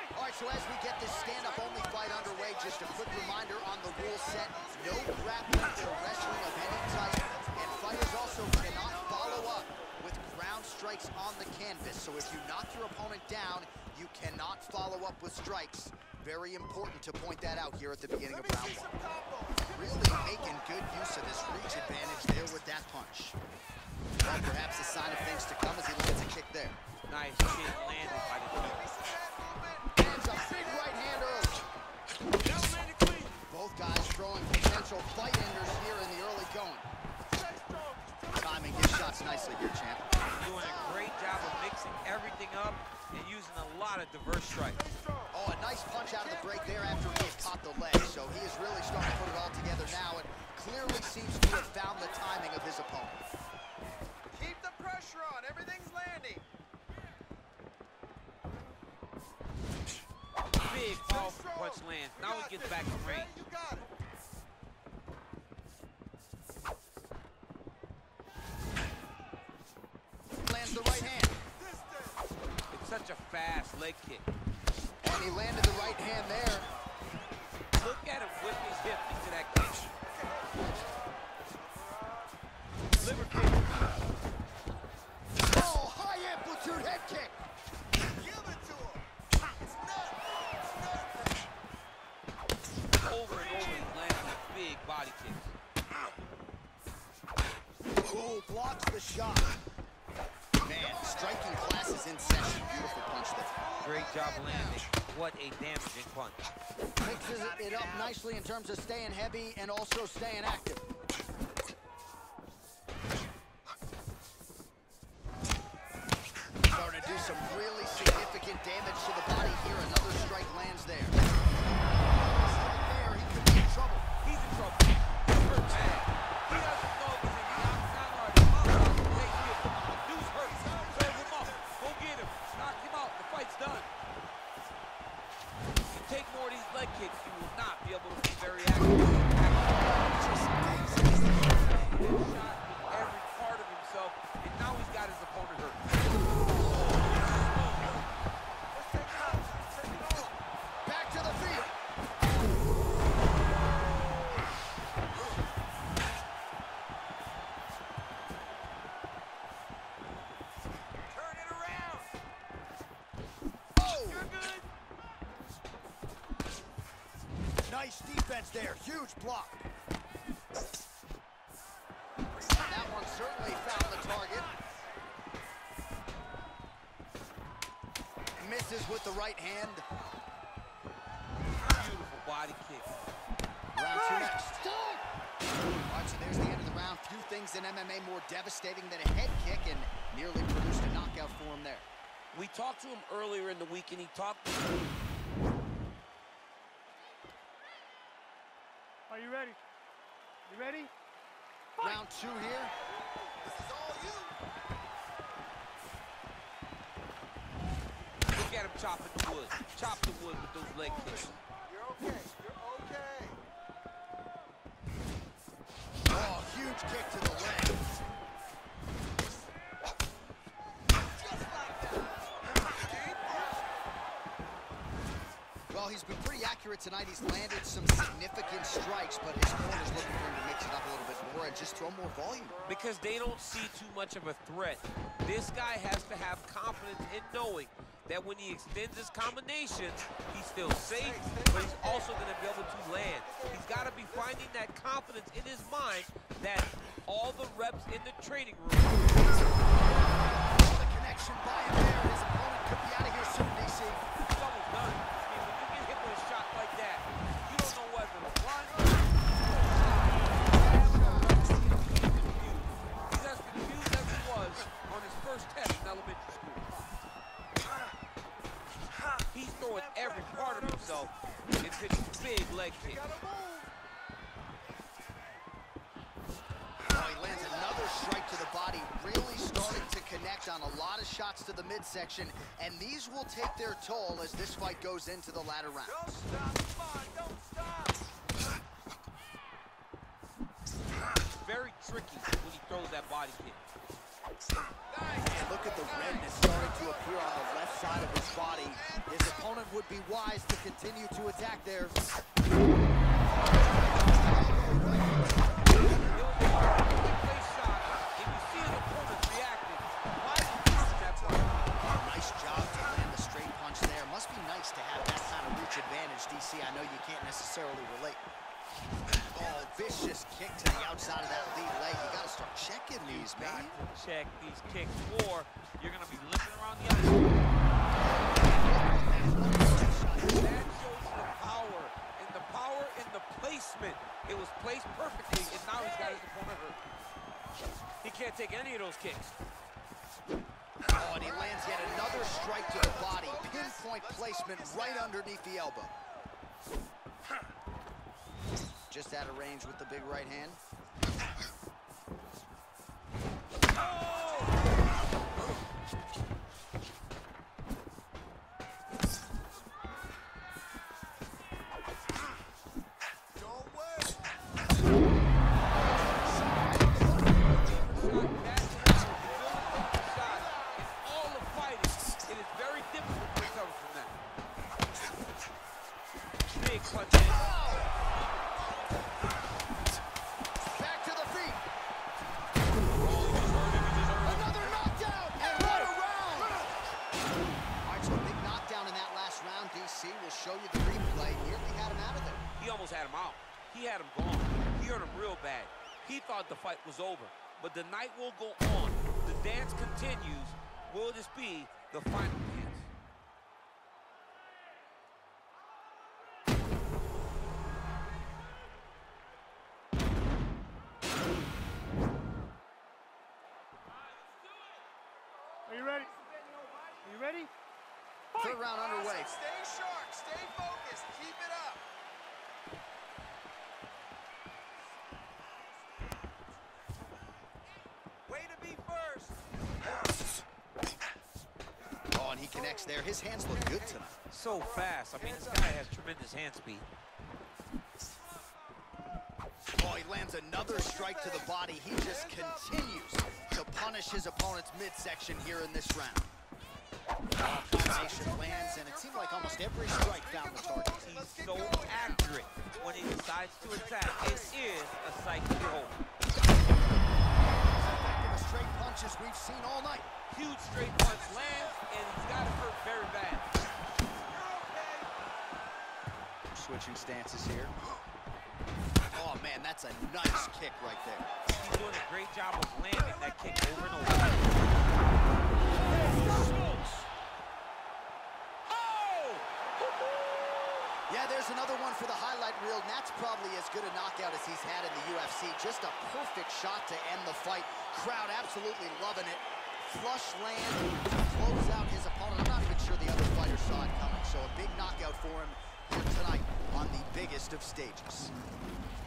All right, so as we get this stand-up only fight underway, just a quick reminder on the rule set: no grappling or wrestling of any type, and fighters also cannot follow up with ground strikes on the canvas. So if you knock your opponent down, you cannot follow up with strikes. Very important to point that out here at the beginning of round one. Really making good use of this reach advantage there with that punch. Well, perhaps a sign of things to come as he lands a kick there. Nice kick landed by the keeper. Lands a big right hand early. Both guys throwing potential fight enders here in the early going. Timing his shots nicely here, champ. Doing a great job of mixing everything up and using a lot of diverse strikes. Oh, a nice punch out of the break there after he had caught the leg. So he is really starting to put it all together now and clearly seems to have found the timing of his opponent. Keep the pressure on. Everything's landing. Big, powerful punch lands. Now he gets back in range. You got it. Lands the right hand. It's such a fast leg kick. And he landed the right hand there. Look at him whip his hip into that kick. Liver kick. Oh, high amplitude head kick. Give it to him. It's nothing. Over and over, he's landing big body kicks. Oh, blocks the shot. Man, striking class is in session. Beautiful punch there. Great job landing. What a damaging punch. Mixes it up nicely in terms of staying heavy and also staying active. Starting to do some really significant damage to the body here. Another strike lands there. There, he could be in trouble. He's in trouble. He's hurt bad. He doesn't know if he's in the outside or the outside. Hey, kid, dude's hurt. Serve him up. Go get him. Knock him out. The fight's done. If you take more of these leg kicks, you will not be able to be very active. He shot with every part of himself, and now he's got his opponent hurt. Back to the field. Turn it around. Oh! You're good. Nice defense there. Huge block. That one certainly found the target. Misses with the right hand. Beautiful body kick. Round two next. All right, so there's the end of the round. Few things in MMA more devastating than a head kick, and nearly produced a knockout for him there. We talked to him earlier in the week, and he talked. Are you ready? You ready? Round two here. This is all you. Look at him chopping the wood. Chop the wood with those leg kicks. You're okay. You're okay. Oh, huge kick to the leg. Just like that. Well, he's been pretty accurate tonight. He's landed some significant strikes, but his corner's looking for him to mix it up a little bit more and just throw more volume. Because they don't see too much of a threat. This guy has to have confidence in knowing that when he extends his combinations, he's still safe, but he's also going to be able to land. He's got to be finding that confidence in his mind that all the reps in the training room. The connection by him there. His opponent could be out of here soon, DC. It's almost done. I mean, when you get hit with a shot like that, you don't know whether to run. He's as confused as he was on his first test in elementary school. He's throwing every part of himself into these big leg kicks. Oh, he lands another strike to the body, really starting to connect on a lot of shots to the midsection, and these will take their toll as this fight goes into the latter Don't rounds. stop. Come on. Don't stop. Very tricky when he throws that body kick. And look at the redness starting to appear on the left side of his body. His opponent would be wise to continue to attack there. Nice job to land the straight punch there. Must be nice to have that kind of reach advantage, DC. I know you can't necessarily relate. Oh, vicious kick to the outside of that lead leg. You got to start checking these, man. Check these kicks, or you're going to be limping around the ice. That shows the power in the placement. It was placed perfectly, and now he's got his opponent hurt. He can't take any of those kicks. Oh, and he lands yet another strike to the body. Pinpoint placement right underneath the elbow. Just out of range with the big right hand. The fight was over, but the night will go on. The dance continues. Will this be the final dance? Are you ready? Are you ready? Third round underway. Stay sharp, stay focused, keep it up. Oh, and he connects there. His hands look good tonight. So fast. I mean, this guy has tremendous hand speed. Oh, he lands another strike to the body. He just continues to punish his opponent's midsection here in this round. Combination lands, and it seemed like almost every strike found the target. He's so accurate when he decides to attack. It is a sight to behold. Straight punches we've seen all night. Huge straight punch lands, and he's got it hurt very bad. Switching stances here. Oh, man, that's a nice kick right there. He's doing a great job of landing that kick over and over. Oh! Yeah, there's another one for the highlight reel, and that's probably as good a knockout as he's had in the UFC. Just a perfect shot to end the fight. Crowd absolutely loving it. Flush land to close out his opponent. I'm not even sure the other fighter saw it coming, so a big knockout for him here tonight on the biggest of stages.